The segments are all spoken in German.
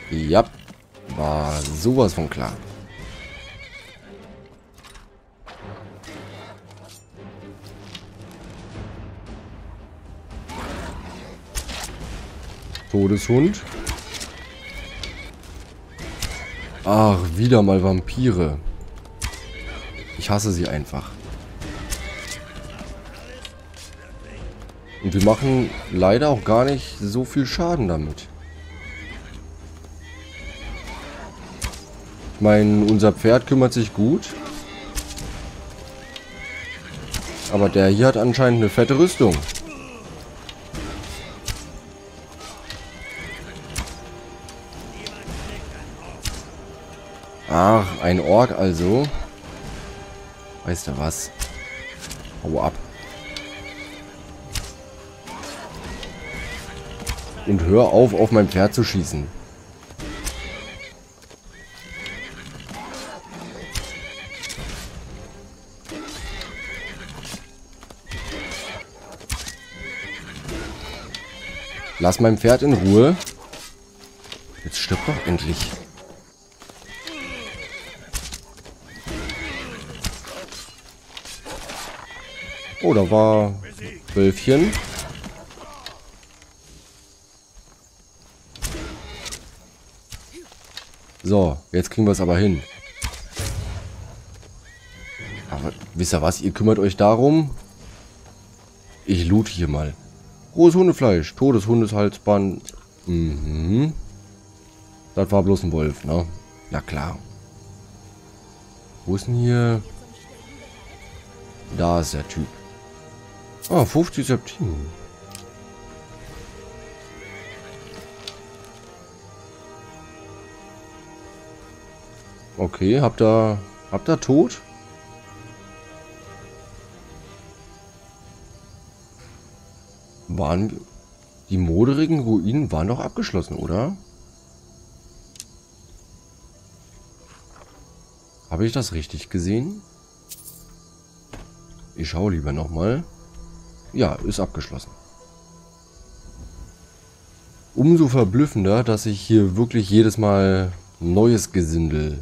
Ja, war sowas von klar. Todeshund. Ach, wieder mal Vampire. Ich hasse sie einfach. Und wir machen leider auch gar nicht so viel Schaden damit. Ich meine, unser Pferd kümmert sich gut. Aber der hier hat anscheinend eine fette Rüstung. Ach, ein Ork also. Weißt du was? Hau ab. Und hör auf mein Pferd zu schießen. Lass mein Pferd in Ruhe. Jetzt stirb doch endlich. Oh, da war Wölfchen. So, jetzt kriegen wir es aber hin. Aber wisst ihr was? Ihr kümmert euch darum. Ich loot hier mal. Rohes Hundefleisch, Todeshundeshalsband. Mhm. Das war bloß ein Wolf, ne? Ja klar. Wo ist denn hier? Da ist der Typ. Ah, 50 Septim. Okay, habt ihr tot? Waren die moderigen Ruinen waren doch abgeschlossen, oder? Habe ich das richtig gesehen? Ich schaue lieber nochmal. Ja, ist abgeschlossen. Umso verblüffender, dass sich hier wirklich jedes Mal neues Gesindel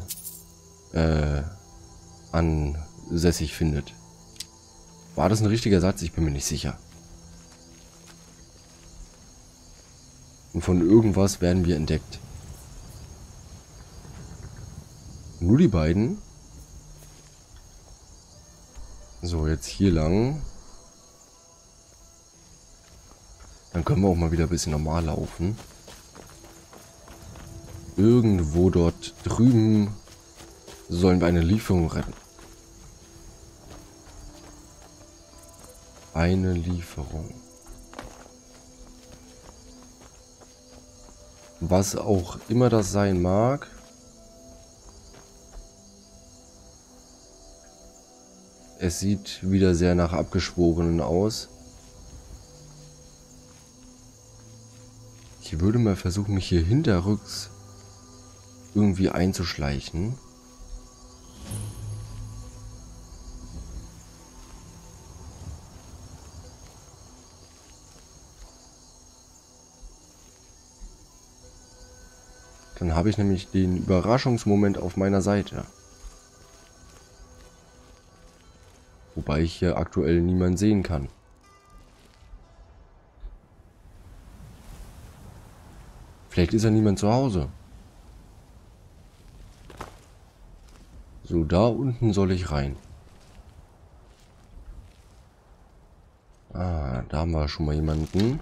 ansässig findet. War das ein richtiger Satz? Ich bin mir nicht sicher. Und von irgendwas werden wir entdeckt. Nur die beiden. So, jetzt hier lang. Dann können wir auch mal wieder ein bisschen normal laufen. Irgendwo dort drüben sollen wir eine Lieferung retten. Eine Lieferung. Was auch immer das sein mag. Es sieht wieder sehr nach Abgeschworenen aus. Ich würde mal versuchen, mich hier hinterrücks irgendwie einzuschleichen. Dann habe ich nämlich den Überraschungsmoment auf meiner Seite. Wobei ich hier aktuell niemanden sehen kann. Vielleicht ist ja niemand zu Hause. So, da unten soll ich rein. Ah, da haben wir schon mal jemanden.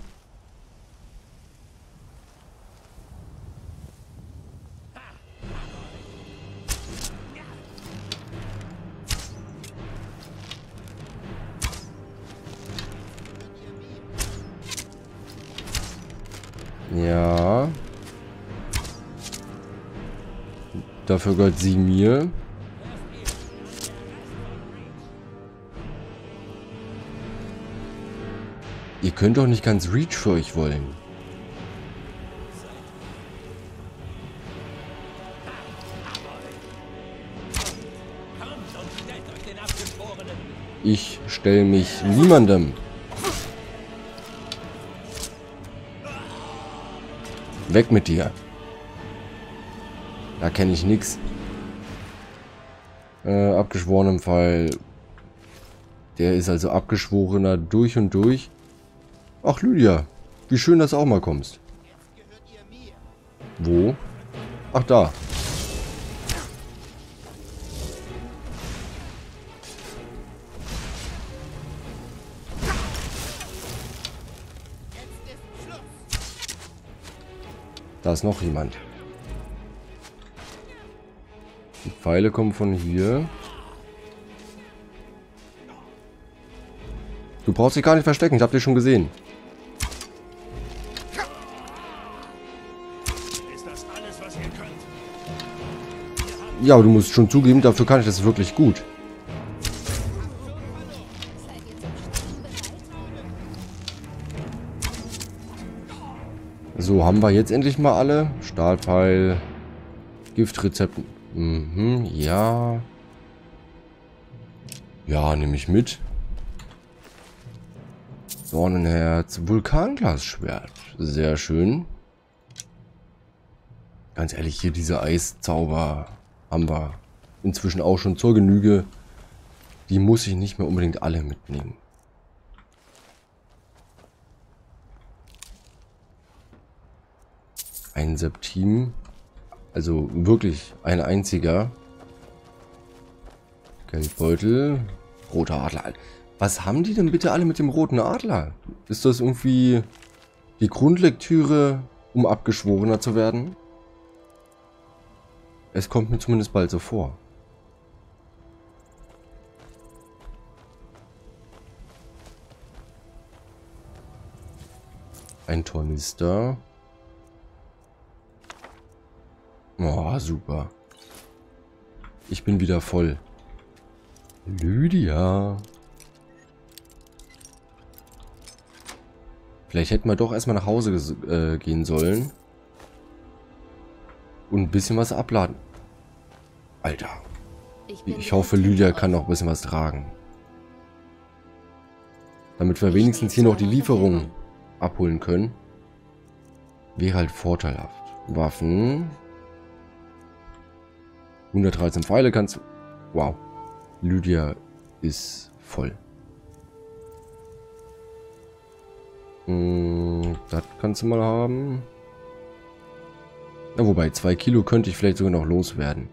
Ja. Dafür gehört sie mir. Ihr könnt doch nicht ganz Reach für euch wollen. Ich stelle mich niemandem. Weg mit dir. Da kenne ich nix. Abgeschworenem Pfeil. Der ist also abgeschworener durch und durch. Ach, Lydia. Wie schön, dass du auch mal kommst. Wo? Ach, da. Da ist noch jemand. Die Pfeile kommen von hier. Du brauchst dich gar nicht verstecken, ich hab dich schon gesehen. Ist das alles, was ihr könnt? Ja, aber du musst schon zugeben, dafür kann ich das wirklich gut. So, haben wir jetzt endlich mal alle. Stahlpfeil. Giftrezept. Mhm, ja. Ja, nehme ich mit. Dornenherz. Vulkanglasschwert. Sehr schön. Ganz ehrlich, hier diese Eiszauber haben wir inzwischen auch schon zur Genüge. Die muss ich nicht mehr unbedingt alle mitnehmen. Ein Septim. Also wirklich ein einziger. Geldbeutel. Roter Adler. Was haben die denn bitte alle mit dem roten Adler? Ist das irgendwie die Grundlektüre, um Abgeschworener zu werden? Es kommt mir zumindest bald so vor. Ein Tornister. Oh, super. Ich bin wieder voll. Lydia. Vielleicht hätten wir doch erstmal nach Hause gehen sollen. Und ein bisschen was abladen. Alter. Ich hoffe, Lydia kann noch ein bisschen was tragen. Damit wir wenigstens hier noch die Lieferung abholen können. Wäre halt vorteilhaft. Waffen. 113 Pfeile kannst du... Wow. Lydia ist voll. Das kannst du mal haben. Ja, wobei, 2 Kilo könnte ich vielleicht sogar noch loswerden.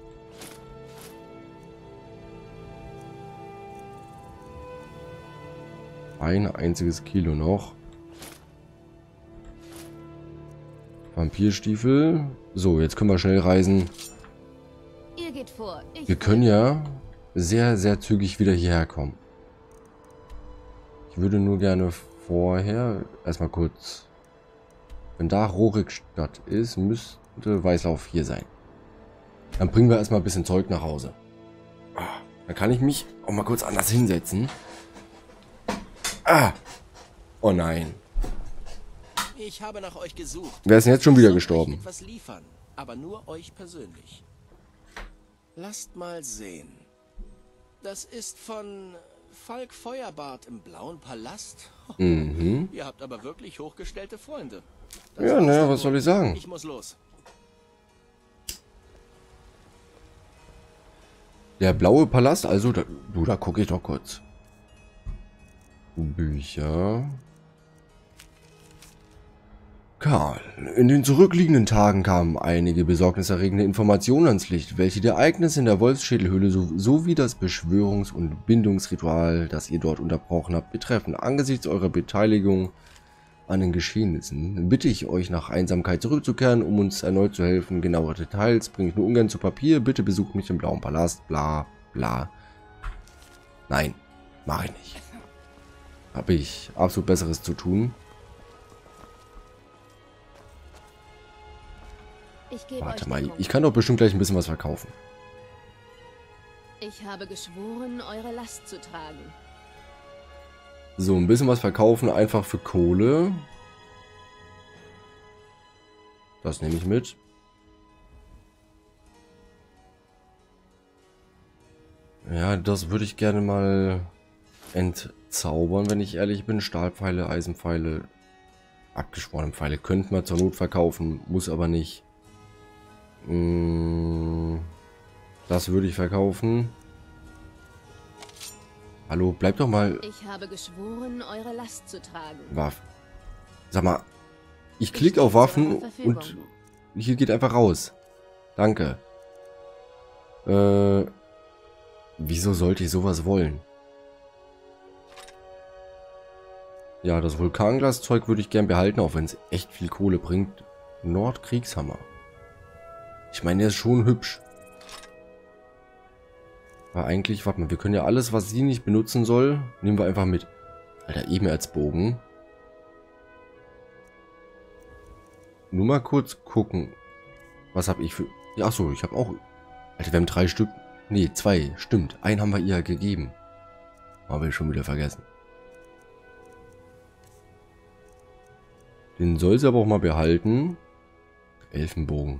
Ein einziges Kilo noch. Vampirstiefel. So, jetzt können wir schnell reisen. Wir können ja sehr, sehr zügig wieder hierher kommen. Ich würde nur gerne vorher erstmal kurz... Wenn da Rorikstadt ist, müsste Weißlauf hier sein. Dann bringen wir erstmal ein bisschen Zeug nach Hause. Dann kann ich mich auch mal kurz anders hinsetzen. Oh nein. Ich habe nach euch gesucht. Wer ist denn jetzt schon wieder Ich soll gestorben? euch etwas liefern, aber nur euch persönlich. Lasst mal sehen. Das ist von Falk Feuerbart im Blauen Palast. Mhm. Ihr habt aber wirklich hochgestellte Freunde. Ja, naja, was soll ich sagen? Ich muss los. Der blaue Palast, also, da gucke ich doch kurz. Bücher. Karl. In den zurückliegenden Tagen kamen einige besorgniserregende Informationen ans Licht, welche die Ereignisse in der Wolfsschädelhöhle sowie das Beschwörungs- und Bindungsritual, das ihr dort unterbrochen habt, betreffen. Angesichts eurer Beteiligung an den Geschehnissen bitte ich euch, nach Einsamkeit zurückzukehren, um uns erneut zu helfen. Genauere Details bringe ich nur ungern zu Papier. Bitte besucht mich im Blauen Palast. Bla, bla. Nein, mache ich nicht. Habe ich absolut Besseres zu tun. Warte mal, ich kann doch bestimmt gleich ein bisschen was verkaufen. Ich habe geschworen, eure Last zu tragen. So, ein bisschen was verkaufen, einfach für Kohle. Das nehme ich mit. Ja, das würde ich gerne mal entzaubern, wenn ich ehrlich bin. Stahlpfeile, Eisenpfeile, abgeschworene Pfeile könnte man zur Not verkaufen, muss aber nicht. Das würde ich verkaufen. Hallo, bleib doch mal. Ich habe geschworen, eure Last zu tragen. Waffen. Sag mal, ich klicke auf Waffen und hier geht einfach raus. Danke. Wieso sollte ich sowas wollen? Ja, das Vulkanglaszeug würde ich gern behalten, auch wenn es echt viel Kohle bringt. Nordkriegshammer. Ich meine, der ist schon hübsch. Aber eigentlich, warte mal, wir können ja alles, was sie nicht benutzen soll, nehmen wir einfach mit. Alter, Ebenerzbogen. Nur mal kurz gucken. Was habe ich für... Ja, achso, ich habe auch... Alter, wir haben 3 Stück... Nee, 2, stimmt. Einen haben wir ihr gegeben. Habe ich schon wieder vergessen. Den soll sie aber auch mal behalten. Elfenbogen.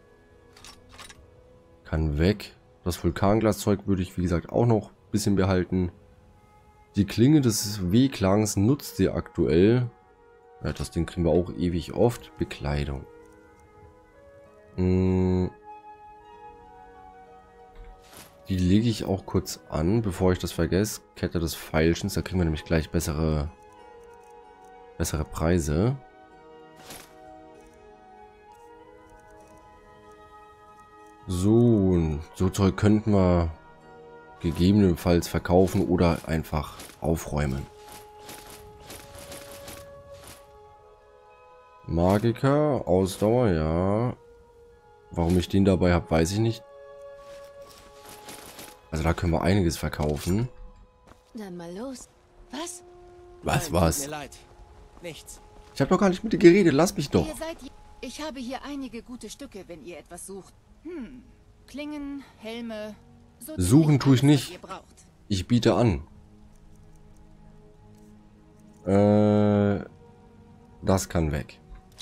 Kann weg. Das Vulkanglaszeug würde ich, wie gesagt, auch noch ein bisschen behalten. Die Klinge des Wehklangs nutzt sie aktuell. Ja, das Ding kriegen wir auch ewig oft. Bekleidung. Die lege ich auch kurz an, bevor ich das vergesse. Kette des Pfeilchens, da kriegen wir nämlich gleich bessere Preise. So Zeug könnten wir gegebenenfalls verkaufen oder einfach aufräumen. Magiker, Ausdauer, ja. Warum ich den dabei habe, weiß ich nicht. Also da können wir einiges verkaufen. Dann mal los. Was? Was, Nein, was? tut mir leid. Nichts. Ich habe doch gar nicht mit dir geredet, lass mich doch. Ihr seid... Ich habe hier einige gute Stücke, wenn ihr etwas sucht. Klingen, Helme... So Suchen tue ich alles, nicht. was ihr braucht. Ich biete an. Das kann weg.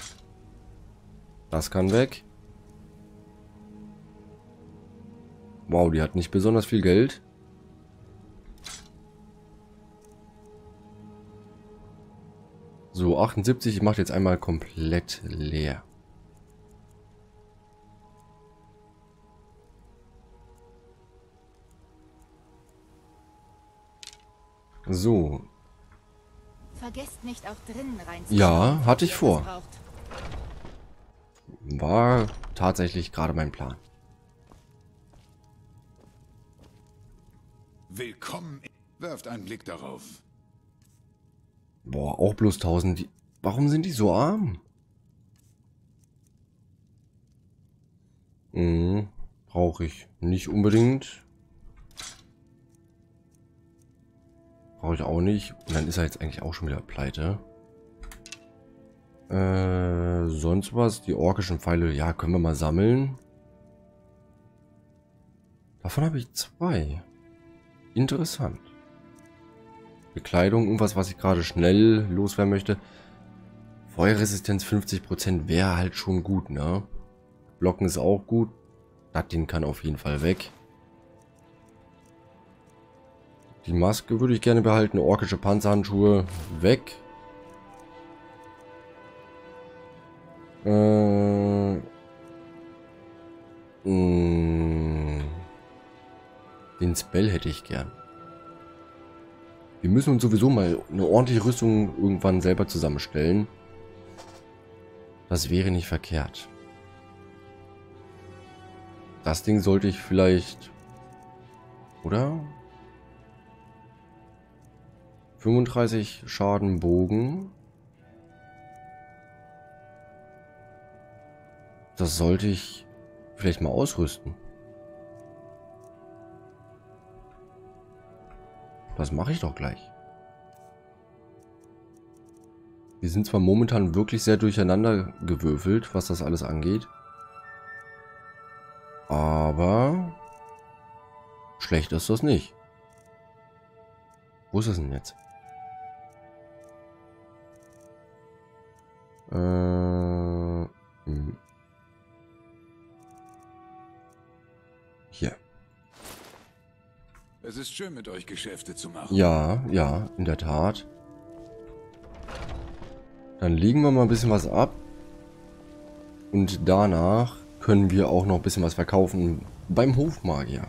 Das kann weg. Wow, die hat nicht besonders viel Geld. So, 78. Ich mache jetzt einmal komplett leer. So. Vergesst nicht auch drinnen rein. Ja, hatte ich vor. War tatsächlich gerade mein Plan. Willkommen. Werft einen Blick darauf. Boah, auch bloß 1000. Warum sind die so arm? Brauche ich nicht unbedingt. Brauche ich auch nicht. Und dann ist er jetzt eigentlich auch schon wieder pleite. Sonst was? Die orkischen Pfeile, ja, können wir mal sammeln. Davon habe ich 2. Interessant. Bekleidung, irgendwas, was ich gerade schnell loswerden möchte. Feuerresistenz 50% wäre halt schon gut, ne? Blocken ist auch gut. Das Ding kann auf jeden Fall weg. Die Maske würde ich gerne behalten. Orkische Panzerhandschuhe weg. Den Spell hätte ich gern. Wir müssen uns sowieso mal eine ordentliche Rüstung irgendwann selber zusammenstellen. Das wäre nicht verkehrt. Das Ding sollte ich vielleicht... Oder? 35 Schaden Bogen. Das sollte ich vielleicht mal ausrüsten. Das mache ich doch gleich. Wir sind zwar momentan wirklich sehr durcheinander gewürfelt, was das alles angeht. Aber schlecht ist das nicht. Wo ist es denn jetzt? Hier. Es ist schön, mit euch Geschäfte zu machen. Ja, ja, in der Tat. Dann legen wir mal ein bisschen was ab. Und danach können können wir auch noch ein bisschen was verkaufen beim Hofmagier.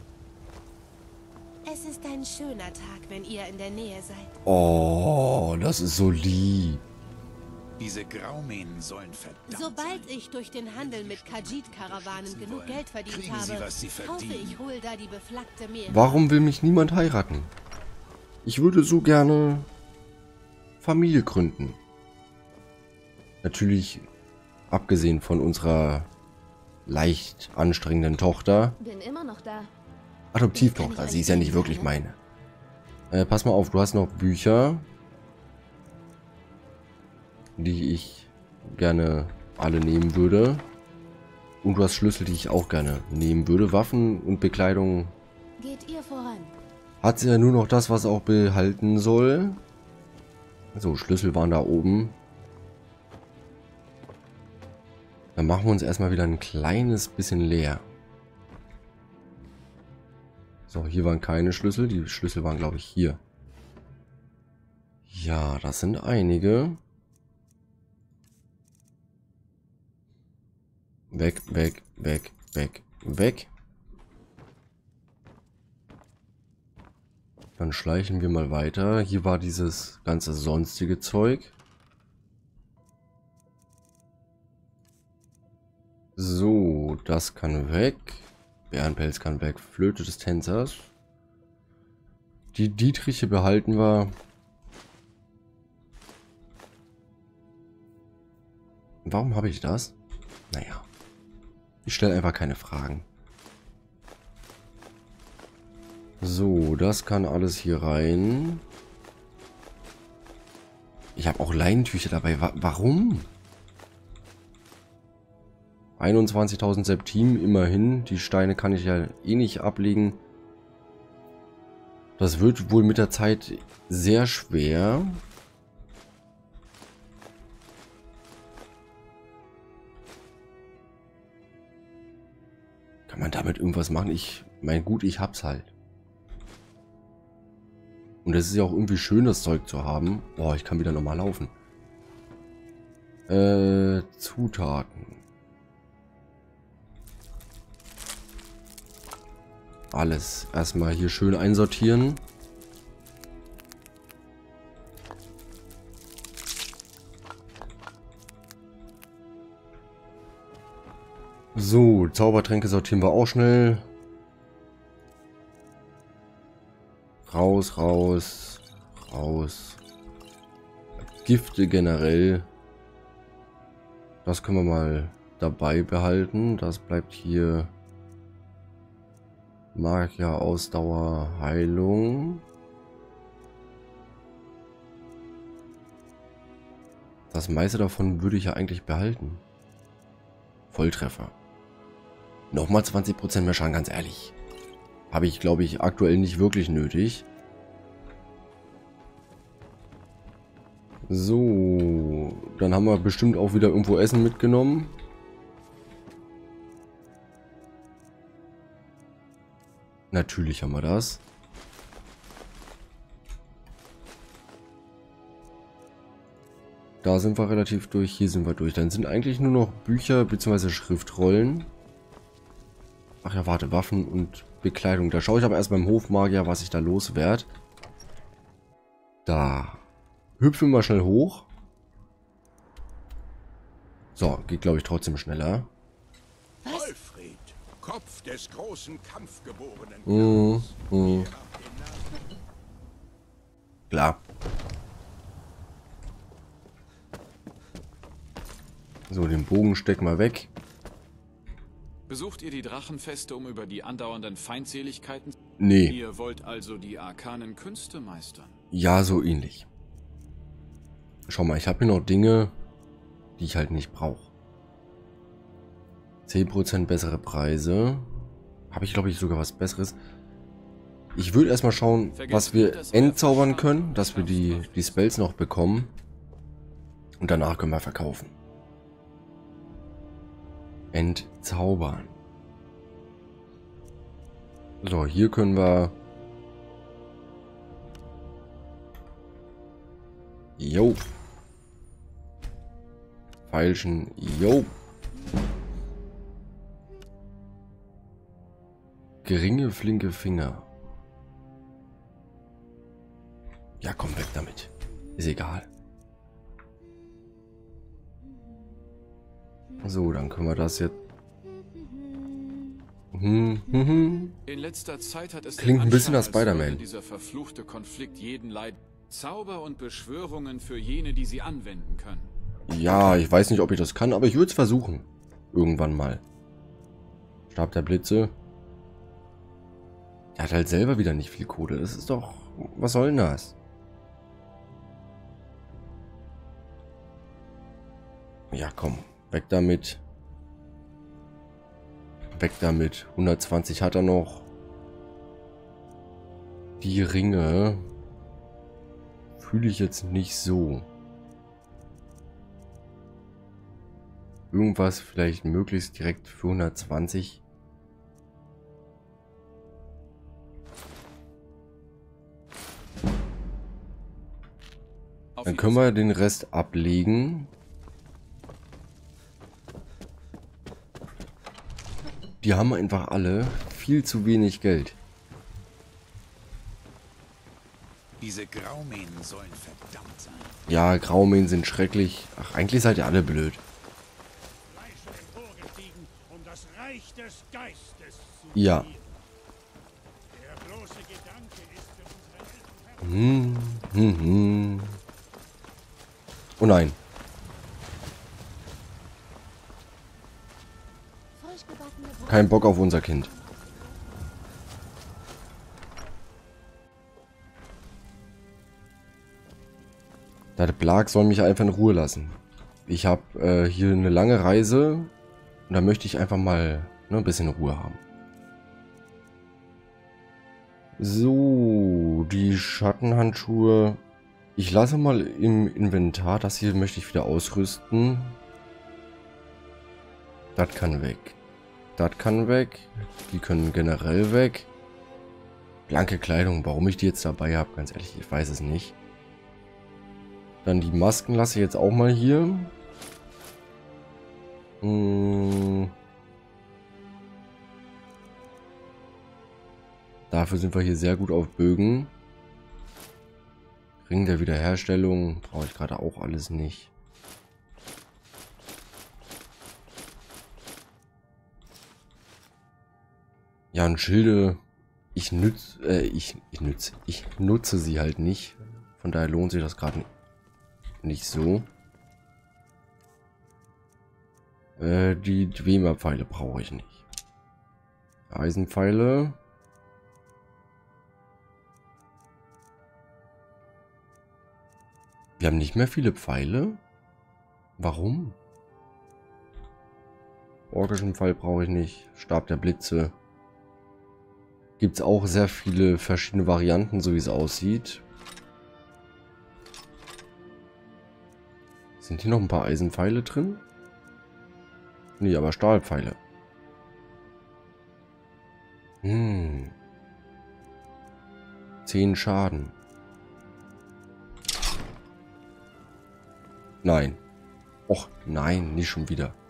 Es ist ein schöner Tag, wenn ihr in der Nähe seid. Oh, das ist so lieb. Diese Graumähnen sollen verdammt Sobald sein. ich durch den Handel mit Khajiit-Karawanen genug Geld verdient Kriegen Sie, habe, was Sie kaufe verdienen. ich Hulda die beflaggte Meere. Warum will mich niemand heiraten? Ich würde so gerne Familie gründen. Natürlich abgesehen von unserer leicht anstrengenden Tochter. Bin immer noch da. Adoptivtochter, sie ist ja nicht wirklich meine. Pass mal auf, du hast noch Bücher, die ich gerne alle nehmen würde. Und du hast Schlüssel, die ich auch gerne nehmen würde. Waffen und Bekleidung Geht ihr voran? hat sie ja nur noch das, was auch behalten soll. So, Schlüssel waren da oben. Dann machen wir uns erstmal wieder ein kleines bisschen leer. So, hier waren keine Schlüssel. Die Schlüssel waren, glaube ich, hier. Ja, das sind einige. Weg, weg, weg, weg, weg. Dann schleichen wir mal weiter. Hier war dieses ganze sonstige Zeug. So, das kann weg. Bärenpelz kann weg. Flöte des Tänzers. Die Dietriche behalten wir. Warum habe ich das? Naja. Ich stelle einfach keine Fragen. So, das kann alles hier rein. Ich habe auch Leinentücher dabei. Warum? 21.000 Septim, immerhin. Die Steine kann ich ja eh nicht ablegen. Das wird wohl mit der Zeit sehr schwer. Kann man damit irgendwas machen? Ich meine, gut, ich hab's halt. Und es ist ja auch irgendwie schön, das Zeug zu haben. Boah, ich kann wieder nochmal laufen. Zutaten. Alles erstmal hier schön einsortieren. So, Zaubertränke sortieren wir auch schnell. Raus, raus, raus. Gifte generell. Das können wir mal dabei behalten. Das bleibt hier. Magier, Ausdauer, Heilung. Das meiste davon würde ich ja eigentlich behalten. Volltreffer. Nochmal 20% mehr Schaden, ganz ehrlich. Habe ich, glaube ich, aktuell nicht wirklich nötig. So, dann haben wir bestimmt auch wieder irgendwo Essen mitgenommen. Natürlich haben wir das. Da sind wir relativ durch, hier sind wir durch. Dann sind eigentlich nur noch Bücher bzw. Schriftrollen. Ach ja, warte, Waffen und Bekleidung. Da schaue ich aber erst beim Hofmagier, was ich da loswerde. Da. Hüpfen wir mal schnell hoch. So, geht glaube ich trotzdem schneller. Wolfried, Kopf des großen Kampfgeborenen. Klar. So, den Bogen stecken wir weg. Besucht ihr die Drachenfeste, um über die andauernden Feindseligkeiten? Nee. Ihr wollt also die arkanen Künste meistern? Ja, so ähnlich. Schau mal, ich habe hier noch Dinge, die ich halt nicht brauche. 10% bessere Preise. Habe ich, glaube ich, sogar was Besseres. Ich würde erstmal schauen, was wir entzaubern können, dass wir die Spells noch bekommen. Und danach können wir verkaufen. Entzaubern. So, hier können wir... Jo. Feilschen. Jo. Geringe, flinke Finger. Ja, komm weg damit. Ist egal. So, dann können wir das jetzt... In letzter Zeit hat es Klingt den ein bisschen Anschein, nach als Spider-Man. würde dieser verfluchte Konflikt jeden Leid. Zauber und Beschwörungen für jene, die sie anwenden können. Ja, ich weiß nicht, ob ich das kann, aber ich würde es versuchen. Irgendwann mal. Stab der Blitze. Er hat halt selber wieder nicht viel Kohle. Das ist doch... Was soll denn das? Ja, komm. Weg damit. Weg damit. 120 hat er noch. Die Ringe fühle ich jetzt nicht so. Irgendwas vielleicht möglichst direkt für 120. Dann können wir den Rest ablegen. Die haben einfach alle viel zu wenig Geld. Diese Graumähnen sollen verdammt sein. Ja, Graumähnen sind schrecklich. Ach, eigentlich seid ihr alle blöd. Fleisch emporgestiegen, um das Reich des Geistes zu Ja. regieren. Der bloße Gedanke ist für unsere Eltern. Oh nein. Kein Bock auf unser Kind. Der Blag soll mich einfach in Ruhe lassen. Ich habe hier eine lange Reise und da möchte ich einfach mal ein bisschen Ruhe haben. So, die Schattenhandschuhe. Ich lasse mal im Inventar. Das hier möchte ich wieder ausrüsten. Das kann weg. Das kann weg. Die können generell weg. Blanke Kleidung. Warum ich die jetzt dabei habe, ganz ehrlich, ich weiß es nicht. Dann die Masken lasse ich jetzt auch mal hier. Dafür sind wir hier sehr gut auf Bögen. Ring der Wiederherstellung brauche ich gerade auch alles nicht. Ja, und Schilde, ich nutze sie halt nicht. Von daher lohnt sich das gerade nicht so. Die Dwemer-Pfeile brauche ich nicht. Eisenpfeile. Wir haben nicht mehr viele Pfeile. Warum? Orkischen Pfeil brauche ich nicht. Stab der Blitze. Gibt es auch sehr viele verschiedene Varianten, so wie es aussieht. Sind hier noch ein paar Eisenpfeile drin? Nee, aber Stahlpfeile. 10 Schaden. Nein. Och, nein, nicht schon wieder.